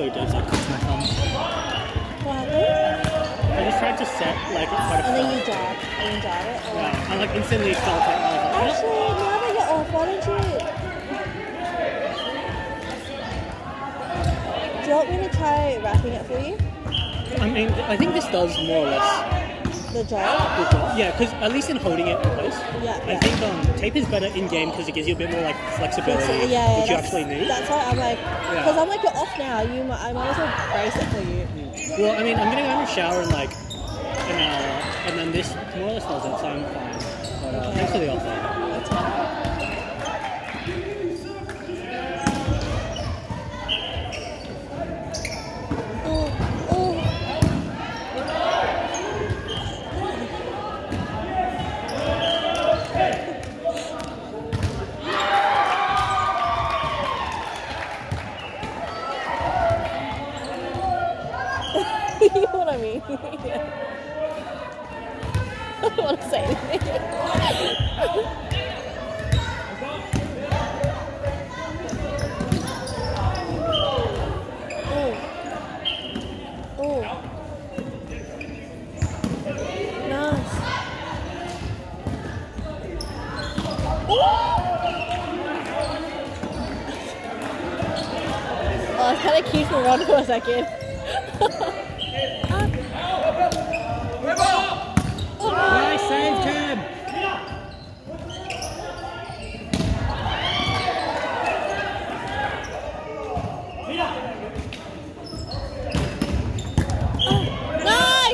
so it does like cut my thumb. What happened? I just tried to set like quite a And then you died. And you died it? Or... Yeah, I like instantly felt it. I was like, Actually, now that you're off, why don't you... Do you want me to try wrapping it for you? I mean, I think this does more or less. The job? Yeah, because at least in holding it in place, Yeah. I think tape is better in game because it gives you a bit more like flexibility, which you actually need. That's why I'm like, because I'm like, you're off now. I might as well brace it for you. Well, I mean, I'm gonna go in the shower in like an hour, and then this more or less does it, so I'm fine. But thanks for the offer. That's fine. You know what I mean? Yeah. I don't want to say anything. Oh. Nice. Oh, it's kind of cute to run for a second. Nice save, Cam! Nice!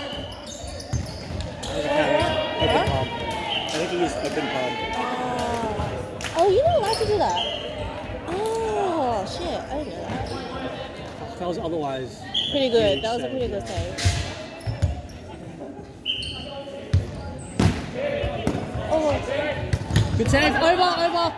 Open palm. I think he used open palm. Oh, you don't like to do that? Oh, shit. I didn't know that. That was otherwise Pretty good. That was a pretty good save. Oh. Good save! Over!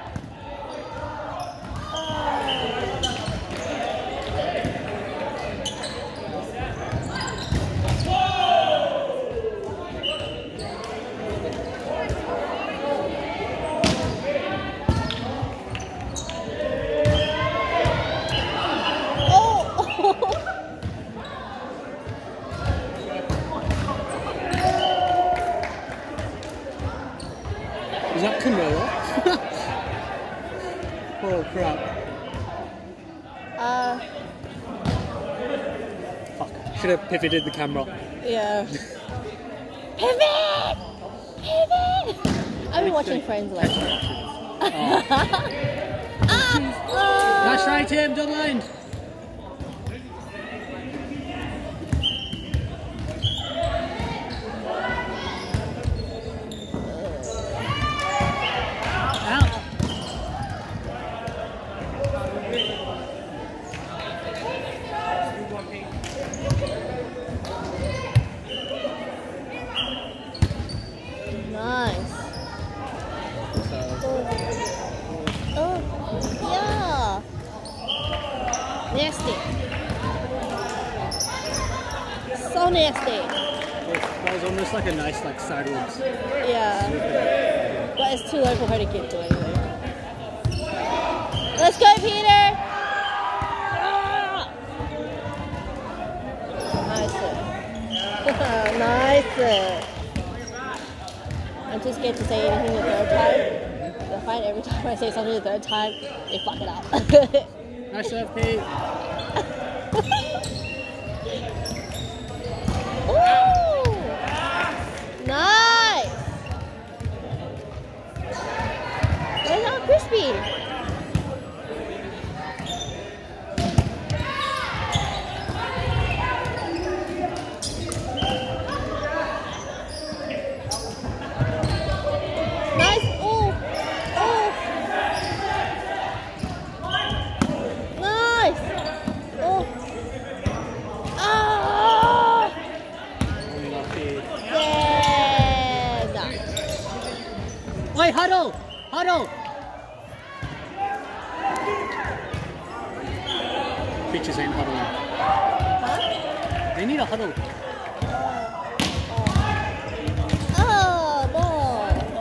Is that Camilla? Oh crap. Fuck. Should have pivoted the camera. Yeah. Pivot! I've been watching Friends lately. Nice try, Tim, don't mind. Nice. Oh, yeah. Nasty. So nasty. That was almost like a nice like sideways. Yeah. But it's too low for her to get to anyway. Let's go, Peter! Nice. Nice. I'm too scared to say anything the third time. I find every time I say something the third time, they fuck it up. Nice serve, Pete. Ooh! Nice! Where's our crispy? Wait, huddle! Huddle! Bitches ain't huddling. Huh? They need a huddle. Oh, no.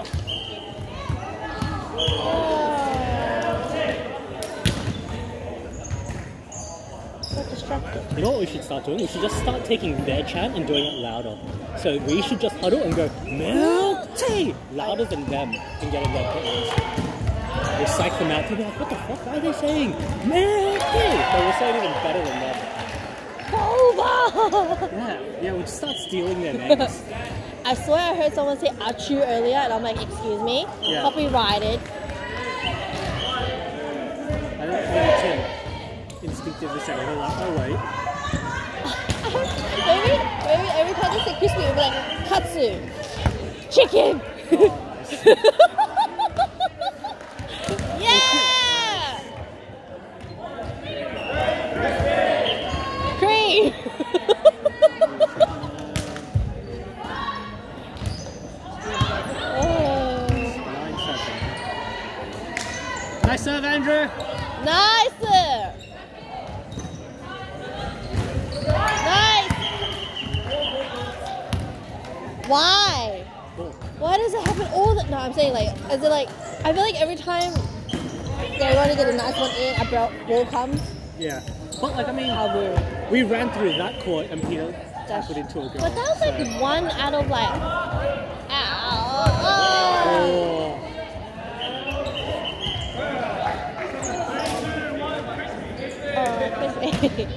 What the You know what we should start doing? We should just start taking their chant and doing it louder. So we should just huddle and go, milk tea! Louder than them and getting their buttons. We'll psych them out. They'll be like, what the fuck? Why are they saying milk tea? But we'll say it even better than them. Boba! Yeah, we'll just start stealing their names. I swear I heard someone say Achu earlier and I'm like, excuse me? Yeah. Copyrighted. I don't think Tim instinctively said it. They're like, oh wait. maybe every time they say crispy, we'll be like, katsu, chicken. Yeah! Cream. Oh. 9-7. Nice serve, Andrew. Nice! Nice! Why? Cool. Why does it happen all the... No, I'm saying like, is it like... I feel like every time they want to get a nice one in, a ball comes. Yeah. But like, I mean, How rude. we ran through that court and Peter tackled into a goal. But that was like so- one out of like... Ow. Oh. Crispy.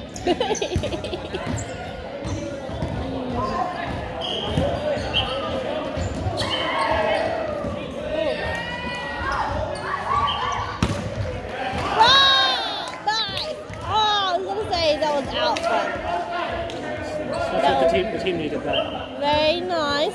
That was out, but That's what the team needed that. very nice.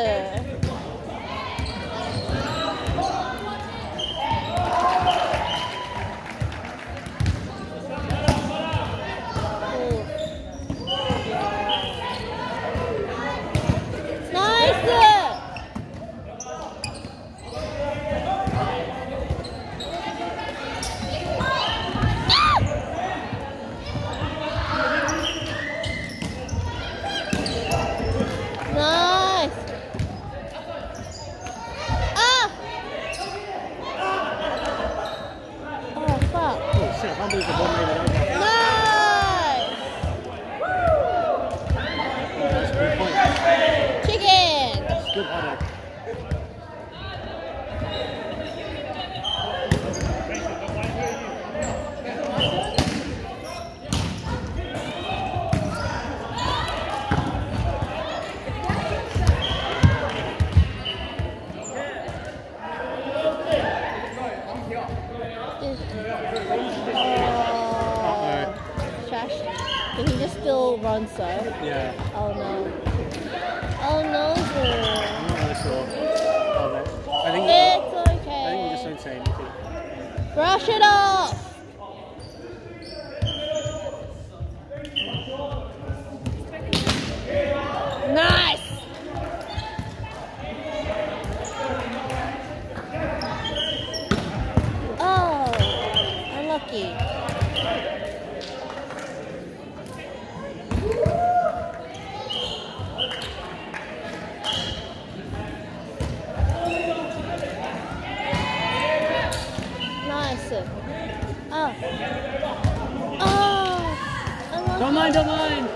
Unbelievable. Nice! That's a good point. Chicken! That's good hot egg. Can he just still run so? Yeah. Oh no. Oh no. I'm not really sure. I think It's we okay. just don't say anything. Brush it off! Nice! Oh, unlucky. Nice. Oh. Oh. Unlucky. Don't mind, don't mind.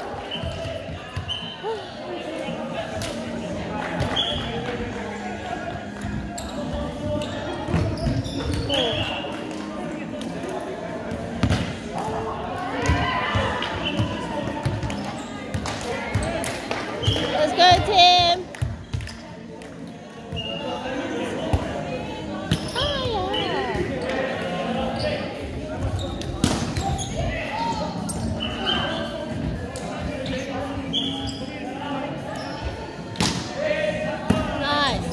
Let's go, Tim. Oh, yeah. Nice.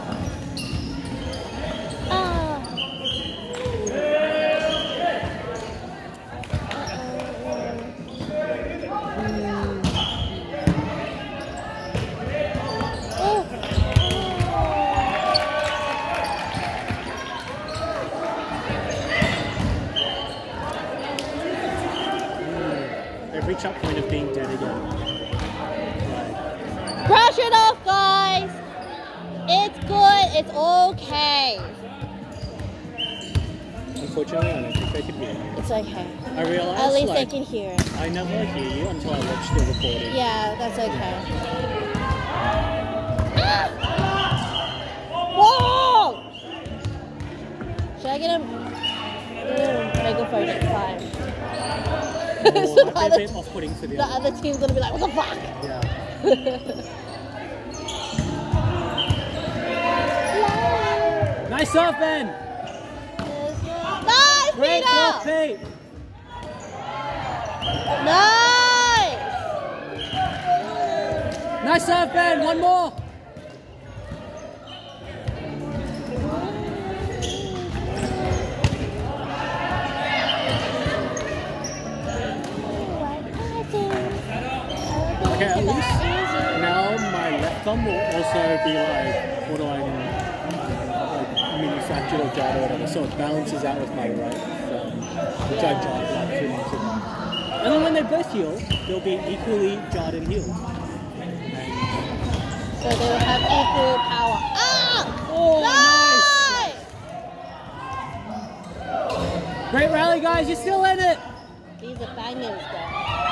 Oh. They've reached that point of being dead again. Right. Brush it off, guys. It's good. It's okay. unfortunately, I don't think they could hear you. It's okay. I realized, At least like, they can hear it. I never hear you until I watch the recording. Yeah, that's okay. Whoa! Should I get a megaphone next time? So Or might be a bit off-putting for the the other team's gonna be like, what the fuck? Yeah. Nice serve, Ben! Nice, Great block, Peter! Pete! Nice! Nice serve, Ben! One more! Okay, at least now my left thumb will also be like borderline manufactured or jarred or whatever, so it balances out with my right thumb, which I jarred like 2 months ago. And then when they both heal, they'll be equally jarred and healed. So they will have equal power. Ah! Oh, Nice! Great rally, guys! You're still in it! These are bangers, though.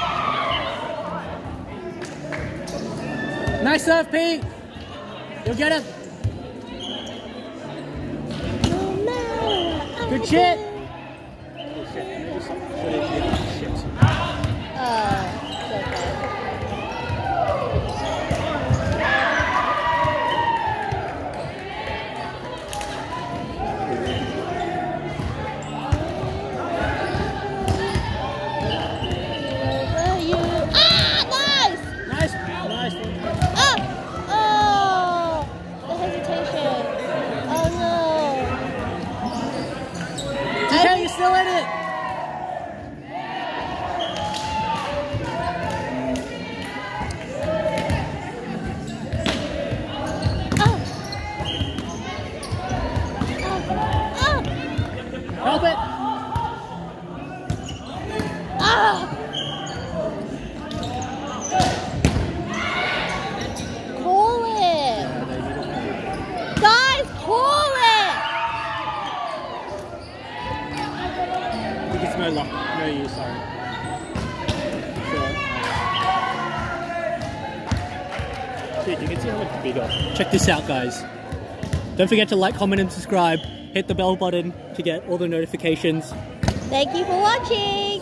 Nice serve, Pete! You'll get it! Good shit! Oh shit, shit. It's okay. Still in it! Help it! Call it! Guys, call it! It's no luck, no use, sorry. Dude, you can see how much bigger. Check this out, guys. Don't forget to like, comment, and subscribe. Hit the bell button to get all the notifications. Thank you for watching!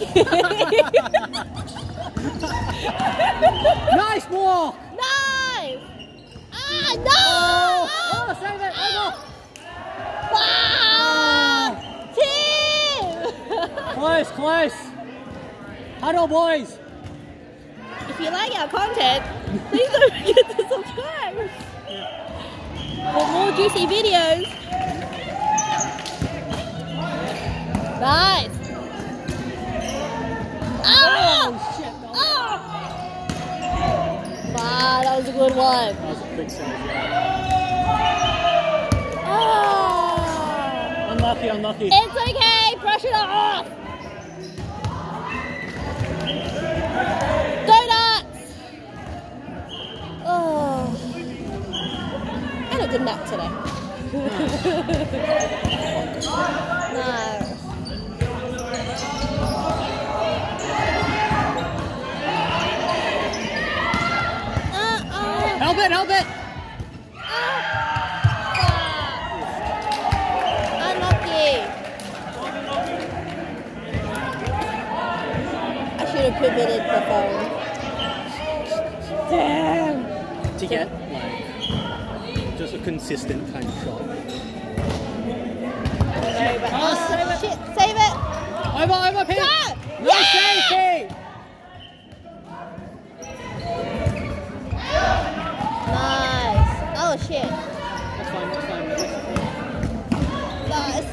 Nice walk! Nice! Ah, no! Oh, save it! Wow! Team! Close, close! Huddle, boys! If you like our content, please don't forget to subscribe for more juicy videos. Nice! Ah! Oh, shit! Ah! Wow, that was a good one. That was a quick save, yeah. Ah! Unlucky, unlucky. It's okay, brush it off. Donuts! Oh. And a good nap today. Nice. Help it, help it! Unlucky. I should have pivoted the phone. Damn. To get, like, just a consistent kind of shot. Sorry, but shit, save it. Over, Pete! Go! No safety! Nice. Oh shit. That's fine, that's fine. Nice.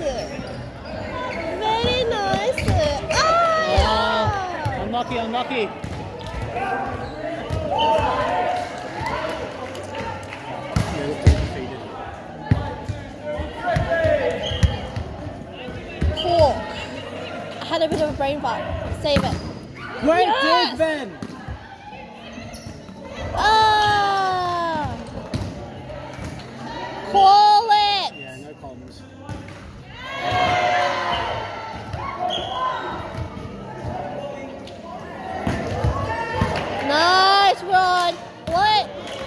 Very nice. Ah! Unlucky, unlucky. Cool. I had a bit of a brain fart. Save it. Great Yes! dig, Ben! Ah! Call it. Yeah, no comms. What?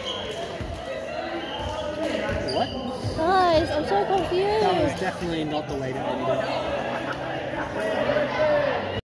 What? Guys, I'm so That was confused. definitely not the way to end it.